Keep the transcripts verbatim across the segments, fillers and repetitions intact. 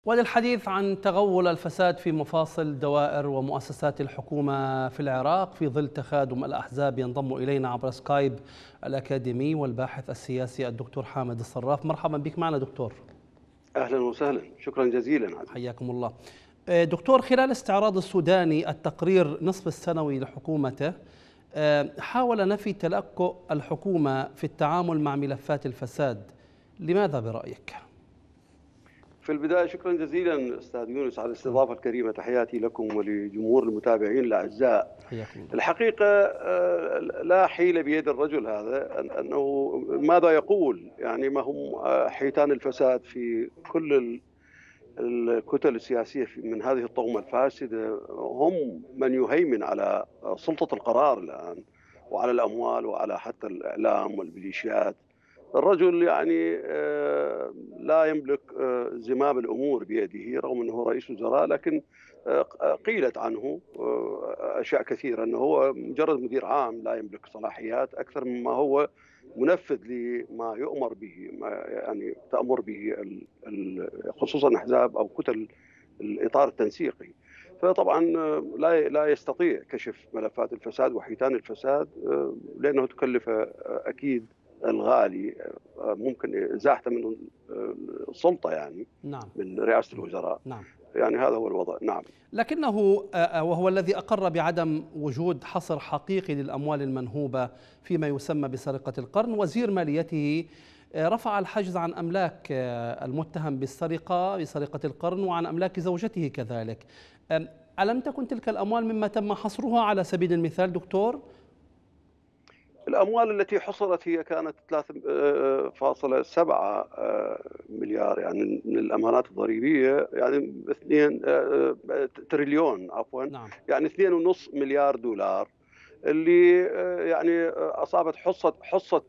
وللحديث عن تغول الفساد في مفاصل دوائر ومؤسسات الحكومة في العراق في ظل تخادم الأحزاب، ينضم إلينا عبر سكايب الأكاديمي والباحث السياسي الدكتور حامد الصراف. مرحبا بك معنا دكتور. أهلا وسهلا، شكرا جزيلا. حياكم الله دكتور. خلال استعراض السوداني التقرير نصف السنوي لحكومته، حاول نفي تلكؤ الحكومة في التعامل مع ملفات الفساد، لماذا برأيك؟ في البداية شكرا جزيلا أستاذ يونس على الاستضافة الكريمة، تحياتي لكم ولجمهور المتابعين الأعزاء. الحقيقة لا حيلة بيد الرجل هذا أنه ماذا يقول، يعني ما هم حيتان الفساد في كل الكتل السياسية من هذه الطغمة الفاسدة، هم من يهيمن على سلطة القرار الآن وعلى الأموال وعلى حتى الإعلام والميليشيات. الرجل يعني لا يملك زمام الأمور بيده رغم أنه رئيس وزراء، لكن قيلت عنه أشياء كثيرة أنه هو مجرد مدير عام لا يملك صلاحيات أكثر مما هو منفذ لما يؤمر به، ما يعني تأمر به خصوصا أحزاب أو كتل الإطار التنسيقي. فطبعا لا لا يستطيع كشف ملفات الفساد وحيتان الفساد لأنه تكلف أكيد الغالي، ممكن ازاحته من السلطه يعني نعم. من رئاسه الوزراء. نعم. يعني هذا هو الوضع. نعم. لكنه وهو الذي اقر بعدم وجود حصر حقيقي للاموال المنهوبه فيما يسمى بسرقه القرن، وزير ماليته رفع الحجز عن املاك المتهم بالسرقه بسرقه القرن وعن املاك زوجته كذلك. الم تكن تلك الاموال مما تم حصرها على سبيل المثال دكتور؟ الأموال التي حصرت هي كانت ثلاثة فاصلة سبعة مليار يعني من الأمانات الضريبية، يعني اثنين تريليون عفوا. نعم. يعني اثنين ونص مليار دولار اللي يعني أصابت حصة حصة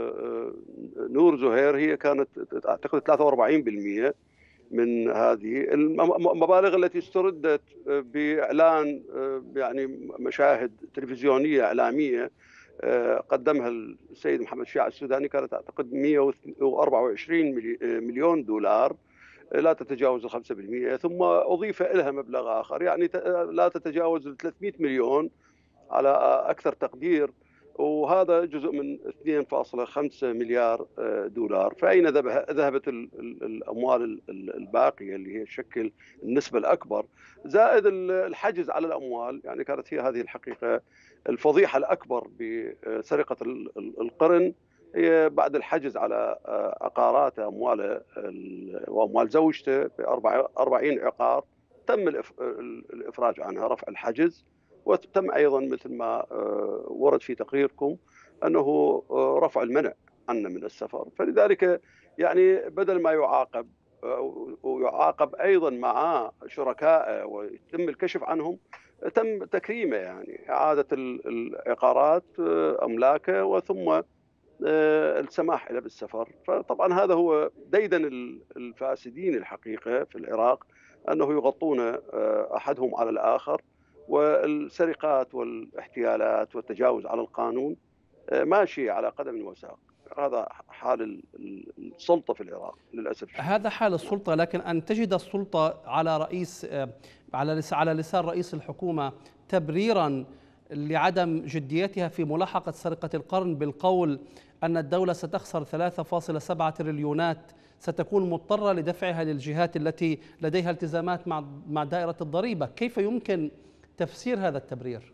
نور زهير، هي كانت أعتقد ثلاثة وأربعين بالمئة من هذه المبالغ التي استردت بإعلان يعني مشاهد تلفزيونية إعلامية قدمها السيد محمد شيع السوداني، كانت أعتقد مئة وأربعة وعشرين مليون دولار لا تتجاوز خمسة بالمئة، ثم أضيف لها مبلغ آخر يعني لا تتجاوز ثلاثمئة مليون على أكثر تقدير، وهذا جزء من اثنين فاصلة خمسة مليار دولار. فأين ذهبت الأموال الباقية اللي هي تشكل النسبة الأكبر، زائد الحجز على الأموال؟ يعني كانت هي هذه الحقيقة الفضيحة الأكبر بسرقة القرن، هي بعد الحجز على عقاراته أمواله وأموال زوجته بأربعين عقار تم الإفراج عنها، رفع الحجز، وتم أيضا مثل ما ورد في تقريركم أنه رفع المنع عنا من السفر. فلذلك يعني بدل ما يعاقب ويعاقب أيضا مع شركائه ويتم الكشف عنهم، تم تكريمه، يعني إعادة العقارات أملاكه وثم السماح له بالسفر. فطبعا هذا هو ديدن الفاسدين الحقيقة في العراق، أنه يغطون أحدهم على الآخر، والسرقات والاحتيالات والتجاوز على القانون ماشي على قدم وساق. هذا حال السلطة في العراق للأسف. هذا حال السلطة، لكن أن تجد السلطة على رئيس على على لسان رئيس الحكومة تبريرا لعدم جديتها في ملاحقة سرقة القرن بالقول أن الدولة ستخسر ثلاثة فاصلة سبعة تريليونات ستكون مضطرة لدفعها للجهات التي لديها التزامات مع مع دائرة الضريبة، كيف يمكن تفسير هذا التبرير؟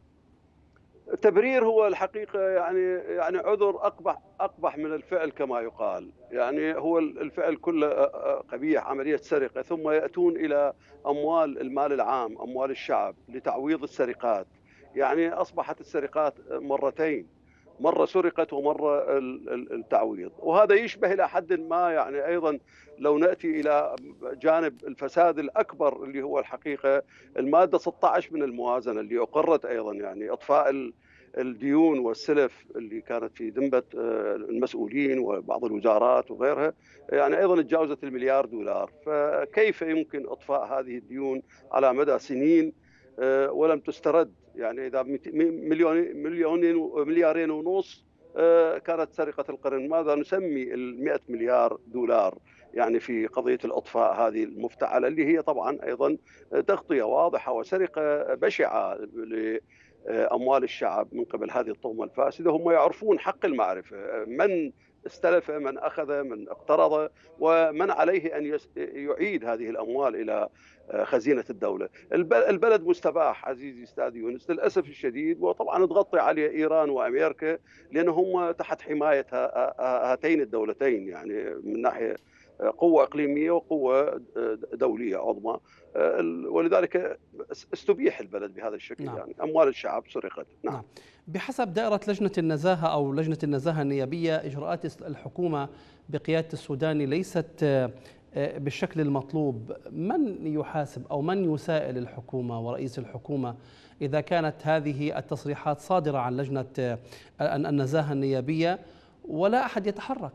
التبرير هو الحقيقة يعني يعني عذر أقبح أقبح من الفعل كما يقال. يعني هو الفعل كله قبيح، عملية سرقة، ثم يأتون إلى أموال المال العام، أموال الشعب، لتعويض السرقات. يعني أصبحت السرقات مرتين، مرة سرقت ومرة التعويض، وهذا يشبه إلى حد ما يعني أيضا لو نأتي إلى جانب الفساد الأكبر اللي هو الحقيقة المادة ستة عشر من الموازنة اللي أقرت أيضا، يعني إطفاء الديون والسلف اللي كانت في ذمة المسؤولين وبعض الوزارات وغيرها، يعني أيضا تجاوزت المليار دولار. فكيف يمكن إطفاء هذه الديون على مدى سنين ولم تسترد؟ يعني إذا مليون مليونين مليارين ونص كانت سرقة القرن، ماذا نسمي المئة مليار دولار؟ يعني في قضية الإطفاء هذه المفتعلة، اللي هي طبعا أيضا تغطية واضحة وسرقة بشعة لأموال الشعب من قبل هذه الطغمة الفاسدة. هم يعرفون حق المعرفة من استلف، من أخذ، من اقترض، ومن عليه أن يعيد هذه الأموال إلى خزينة الدولة. البلد مستباح عزيزي أستاذ يونس للأسف الشديد، وطبعا تغطي عليه إيران وأمريكا لأنهم تحت حماية هاتين الدولتين، يعني من ناحية قوة إقليمية وقوة دولية عظمى، ولذلك استبيح البلد بهذا الشكل. نعم. يعني أموال الشعب سرقت. نعم. نعم. بحسب دائرة لجنة النزاهة أو لجنة النزاهة النيابية، إجراءات الحكومة بقيادة السوداني ليست بالشكل المطلوب. من يحاسب أو من يسائل الحكومة ورئيس الحكومة إذا كانت هذه التصريحات صادرة عن لجنة النزاهة النيابية ولا أحد يتحرك؟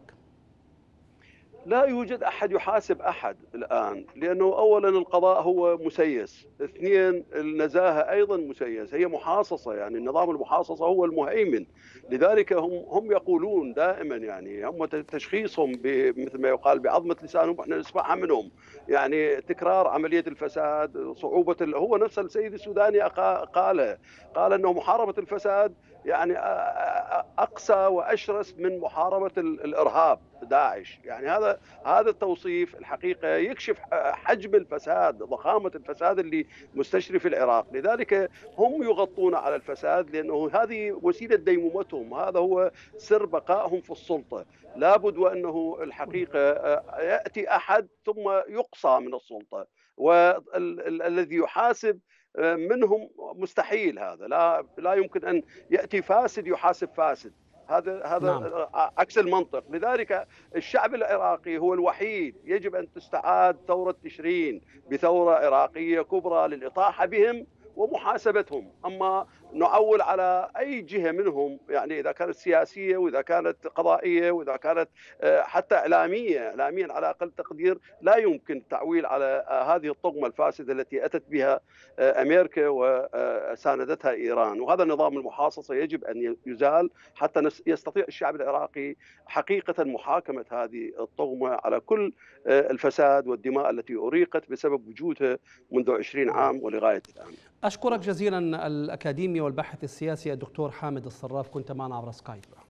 لا يوجد أحد يحاسب أحد الآن، لأنه أولا القضاء هو مسيس، اثنين النزاهة أيضا مسيس، هي محاصصة، يعني النظام المحاصصة هو المهيمن. لذلك هم هم يقولون دائما، يعني هم تشخيصهم مثل ما يقال بعظمة لسانهم احنا نسمعها منهم، يعني تكرار عملية الفساد، صعوبة ال... هو نفس السيد السوداني قال قال أنه محاربة الفساد يعني أقسى وأشرس من محاربة الإرهاب داعش. يعني هذا هذا التوصيف الحقيقة يكشف حجم الفساد، ضخامة الفساد اللي مستشري في العراق. لذلك هم يغطون على الفساد لأنه هذه وسيلة ديمومتهم، هذا هو سر بقائهم في السلطة. لابد وأنه الحقيقة يأتي أحد ثم يقصى من السلطة، والذي يحاسب منهم مستحيل. هذا لا لا يمكن أن يأتي فاسد يحاسب فاسد، هذا هذا نعم. عكس المنطق. لذلك الشعب العراقي هو الوحيد يجب أن تستعاد ثورة تشرين بثورة عراقية كبرى للإطاحة بهم ومحاسبتهم. أما نعول على أي جهة منهم، يعني إذا كانت سياسية وإذا كانت قضائية وإذا كانت حتى إعلامية إعلاميا على أقل تقدير، لا يمكن التعويل على هذه الطغمة الفاسدة التي أتت بها أمريكا وساندتها إيران. وهذا النظام المحاصصة يجب أن يزال حتى يستطيع الشعب العراقي حقيقة محاكمة هذه الطغمة على كل الفساد والدماء التي أريقت بسبب وجودها منذ عشرين عام ولغاية الآن. أشكرك جزيلا الأكاديمي والباحث السياسي الدكتور حامد الصراف، كنت معنا عبر سكايب.